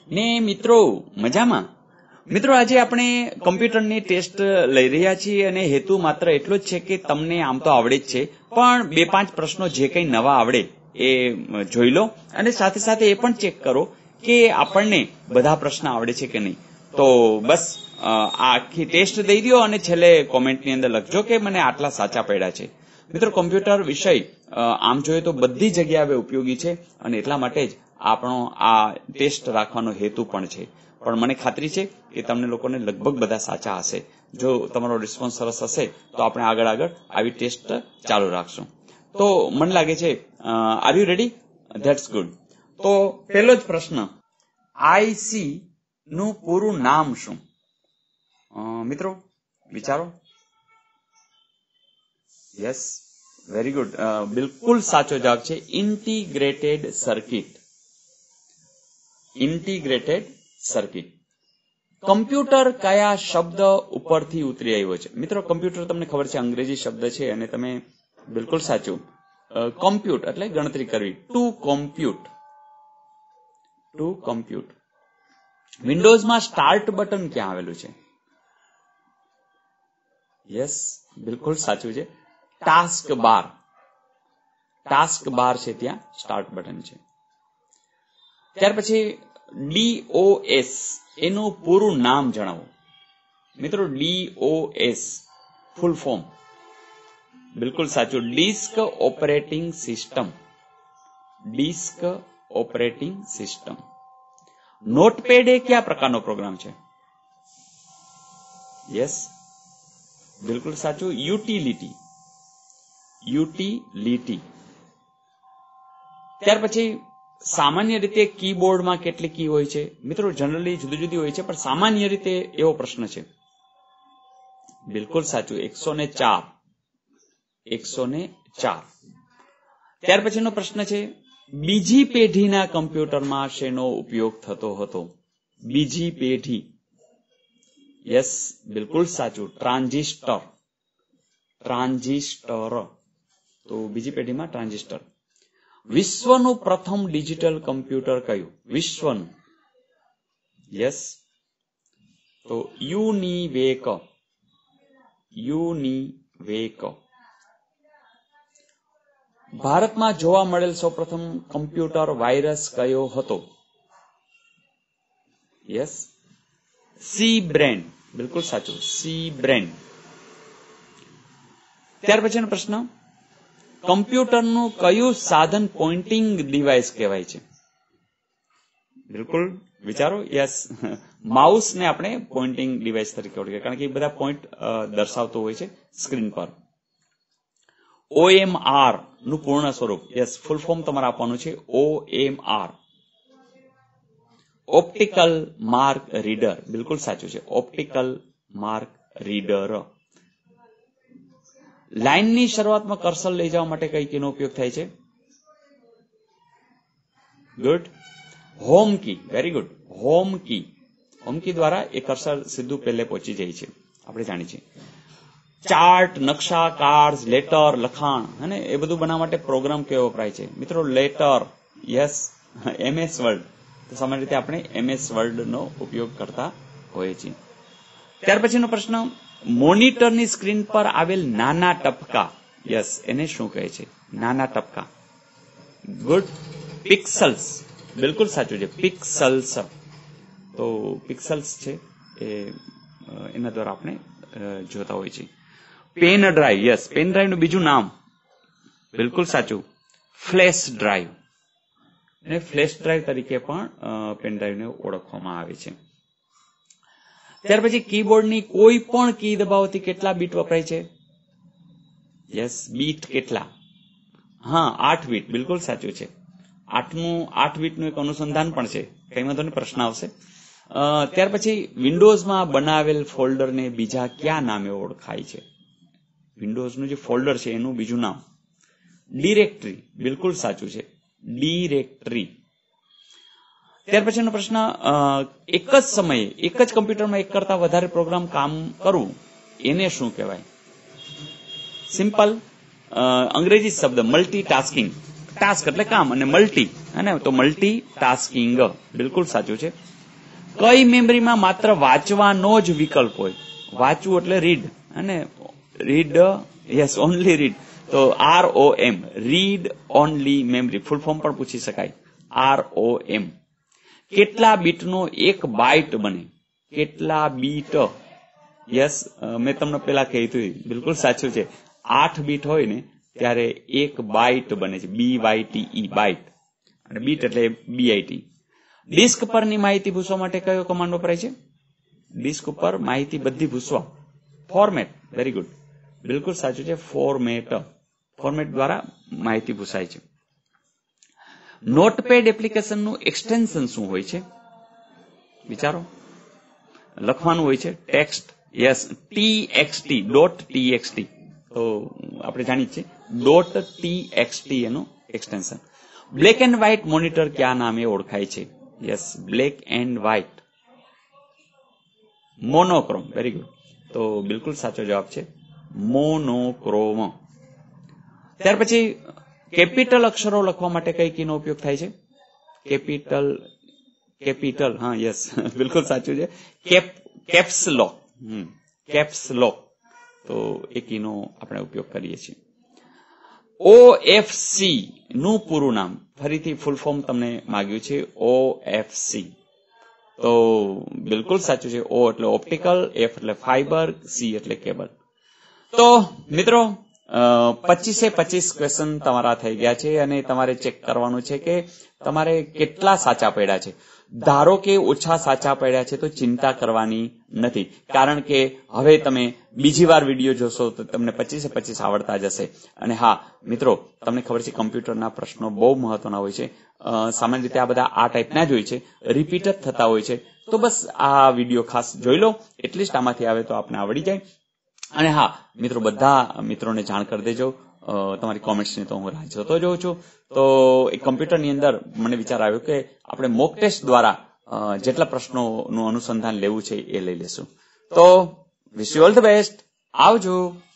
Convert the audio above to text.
ને મિત્રો મજામાં? મિત્રો આજે આપણે કમ્પ્યુટરની ટેસ્ટ લઈ રહ્યા છીએ અને હેતુ માત્ર એટલો જ છે કે તમને આમ તો આવડે જ છે, પણ 2-5 પ્રશ્નો જે કંઈ નવા આવડે એ જોઈ લો અને સાથે સાથે એ પણ ચેક કરો કે આપણને બધા પ્રશ્ન આવડે છે કે નહીં. તો બસ આ આખી ટેસ્ટ દઈ દો અને છેલ્લે કોમેન્ટની અંદર લખજો કે મને આટલા સાચા પડ્યા છે. મિત્રો કમ્પ્યુટર વિષય આમ જોઈએ તો બધી જગ્યાએ ઉપયોગી છે અને એટલા માટે જ આપણો આ ટેસ્ટ રાખવાનો હેતુ પણ છે. પણ મને ખાતરી છે કે તમને લોકોને લગભગ બધા સાચા હશે. જો તમારો રિસ્પોન્સ સરસ હશે તો આપણે આગળ આવી ટેસ્ટ ચાલુ રાખશું. તો મને લાગે છે are you ready? That's good. તો પહેલો જ પ્રશ્ન, આઈસી નું પૂરું નામ શું? મિત્રો વિચારો. Yes, very good. બિલકુલ સાચો જવાબ છે integrated circuit. Integrated circuit. Computer કયા શબ્દ ઉપરથી ઉતરી આવ્યો છે? મિત્રો કમ્પ્યુટર તમને ખબર છે અંગ્રેજી શબ્દ છે અને તમે બિલકુલ સાચું. કોમ્પ્યુટ એટલે ગણતરી કરવી. To compute. To compute. વિન્ડોઝમાં સ્ટાર્ટ બટન ક્યાં આવેલું છે? યસ, બિલકુલ સાચું છે. ટાસ્ક બાર. ટાસ્ક બાર છે ત્યાં સ્ટાર્ટ બટન છે. ત્યાર પછી DOS એનું પૂરું નામ જણાવો. મિત્રો DOS ફૂલ ફોર્મ. બિલકુલ સાચું, disk operating system. Disk operating system. Notepad એ કયા પ્રકારનો પ્રોગ્રામ છે? યસ, બિલકુલ સાચું, યુટિલિટી. યુટિલિટી. ત્યાર પછી સામાન્ય રીતે કીબોર્ડમાં કેટલી કી હોય છે? મિત્રો જનરલી જુદી જુદી હોય છે, પણ સામાન્ય રીતે એવો પ્રશ્ન છે. બિલકુલ સાચું, 104. 104. ત્યાર પછીનો પ્રશ્ન છે, બીજી પેઢીના કમ્પ્યુટરમાં શેનો ઉપયોગ થતો હતો? બીજી પેઢી. યસ, બિલકુલ સાચું, ટ્રાન્ઝિસ્ટર. ટ્રાન્ઝિસ્ટર. તો બીજી પેઢીમાં ટ્રાન્ઝિસ્ટર. વિશ્વનું પ્રથમ ડિજિટલ કમ્પ્યુટર કયું? વિશ્વનું. યસ, તો યુનિવેક. યુનિવેક. ભારતમાં જોવા મળેલ સૌપ્રથમ કમ્પ્યુટર વાયરસ કયો હતો? Yes, C brain. બિલકુલ સાચું, સી બ્રેન. ત્યાર પછીનો પ્રશ્ન, કમ્પ્યુટરનું કયું સાધન પોઇન્ટિંગ ડિવાઇસ કહેવાય છે? બિલકુલ વિચારો. યસ, માઉસ ને આપણે પોઇન્ટિંગ ડિવાઇસ તરીકે ઓળખીએ કારણ કે એ બધા પોઈન્ટ દર્શાવતો હોય છે સ્ક્રીન પર. OMR નું પૂર્ણ સ્વરૂપ. યસ, ફૂલ ફોર્મ તમારે આપવાનું છે OMR. Optical mark reader. બિલકુલ સાચું છે, ઓપ્ટિકલ માર્ક રીડર. લાઇનની શરૂઆતમાં કર્સર લઈ જવા માટે કઈ કીનો ઉપયોગ થાય છે? Good, home key. Very good, home key. Home key દ્વારા એ કર્સર સીધું પહેલે પહોંચી જાય છે, આપણે જાણીએ છીએ. ચાર્ટ, નકશા, કાર્ડ્સ, લેટર, લખાણ અને એ બધું બનાવવા માટે પ્રોગ્રામ કેવો વપરાય છે? મિત્રો લેટર. Yes, MS word. તો સામાન્ય રીતે આપણે MS વર્ડ નો ઉપયોગ કરતા હોઈએ છીએ. ત્યાર પછીનો પ્રશ્ન, મોનિટરની સ્ક્રીન પર આવેલ નાના ટપકા. યસ, એને શું કહે છે? નાના ટપકા. Good, pixels. બિલકુલ સાચું છે, પિક્સલ્સ. તો પિક્સલ્સ છે એ એના દ્વારા આપણે જોતા હોઈએ છીએ. Pen drive. Yes, pen drive નું બીજું નામ. બિલકુલ સાચું, ફ્લેશ ડ્રાઈવ. અને ફ્લેશ ડ્રાઈવ તરીકે પણ પેન ડ્રાઈવને ઓળખવામાં આવે છે. ત્યાર પછી કીબોર્ડની કોઈ પણ કી દબાવવાથી કેટલા બીટ વપરાય છે? યસ, બીટ કેટલા? હા, 8 બીટ. બિલકુલ સાચું છે. 8 બીટનું એક અનુસંધાન પણ છે, કઈ વાંધો નહીં, પ્રશ્ન આવશે. ત્યાર પછી વિન્ડોઝમાં બનાવેલ ફોલ્ડરને બીજા કયા નામે ઓળખાય છે? વિન્ડોઝનું જે ફોલ્ડર છે એનું બીજું નામ? ડિરેક્ટરી. બિલકુલ સાચું છે, ડિરેક્ટરી. ત્યાર પછીનો પ્રશ્ન, એક જ સમયે એક જ કમ્પ્યુટરમાં એક કરતા વધારે પ્રોગ્રામ કામ કરવું એને શું કહેવાય? સિમ્પલ, અંગ્રેજી શબ્દ મલ્ટીટાસ્કિંગ. ટાસ્ક એટલે કામ અને મલ્ટી, હે ને, તો મલ્ટીટાસ્કિંગ. બિલકુલ સાચું છે. કઈ મેમરીમાં માત્ર વાંચવાનો જ વિકલ્પ હોય? વાંચવું એટલે રીડ, અને રીડ, યસ, ઓનલી રીડ. તો ROM, read only memory, full form પણ પૂછી શકાય, ROM. કેટલા બીટનો એક બાઇટ બને? કેટલા બીટ? યસ, મેં તમને પેલા કહ્યું, બિલકુલ સાચું છે. 8 બીટ હોય ને ત્યારે એક બાઇટ બને છે, BYTE, બાઇટ, અને બીટ એટલે BIT. ડિસ્ક પરની માહિતી ભૂસવા માટે કયો કમાન્ડ વપરાય છે? ડિસ્ક ઉપર માહિતી બધી ભૂસવા, ફોર્મેટ. વેરી ગુડ, બિલકુલ સાચું છે, ફોર્મેટ. ફોર્મેટ દ્વારા માહિતી ભૂસાય છે. નોટપેડ એપ્લિકેશનનું એક્સટેન્શન શું હોય છે? વિચારો. લખવાનું હોય છે ટેક્સ્ટ, યસ, .txt. તો આપણે જાણીએ છીએ .txt એનું extension. Black and white monitor કયા નામે ઓળખાય છે? Yes, black and white, monochrome. Very good, તો બિલકુલ સાચો જવાબ છે મોનોક્રોમ. ત્યાર પછી કેપિટલ અક્ષરો લખવા માટે કઈ કીનો ઉપયોગ થાય છે? કેપિટલ, હા, યસ, બિલકુલ સાચું છે, કેપ્સ લોક. કેપ્સ લોક, તો એ કીનો આપણે ઉપયોગ કરીએ છીએ. OFC નું પૂરું નામ, ફરીથી ફૂલ ફોર્મ તમને માંગ્યું છે, OFC. તો બિલકુલ સાચું છે, O એટલે ઓપ્ટિકલ, F એટલે ફાઈબર, C એટલે કેબલ. તો મિત્રો 25 ક્વેશ્ચન તમારા થઈ ગયા છે, અને તમારે ચેક કરવાનું છે કે તમારે કેટલા સાચા પડ્યા છે. ધારો કે ઓછા સાચા પડ્યા છે તો ચિંતા કરવાની નથી, કારણ કે હવે તમે બીજી વાર વિડીયો જોશો તો તમને 25 આવડતા જશે. અને હા મિત્રો, તમને ખબર છે કમ્પ્યુટરના પ્રશ્નો બહુ મહત્વના હોય છે. સામાન્ય રીતે આ બધા આ ટાઈપના જ હોય છે, રિપીટ જ થતા હોય છે. તો બસ આ વિડીયો ખાસ જોઈ લો, એટલીસ્ટ આમાંથી આવે તો આપને આવડી જાય. અને હા મિત્રો, બધા મિત્રોને જાણ કરી દેજો. તમારી કોમેન્ટ્સની તો હું રાહ જોતો જોઉં છું. તો એ કમ્પ્યુટરની અંદર મને વિચાર આવ્યો કે આપણે મોક ટેસ્ટ દ્વારા જેટલા પ્રશ્નોનું અનુસંધાન લેવું છે એ લઈ લેશું. તો wish you all the best. આવજો.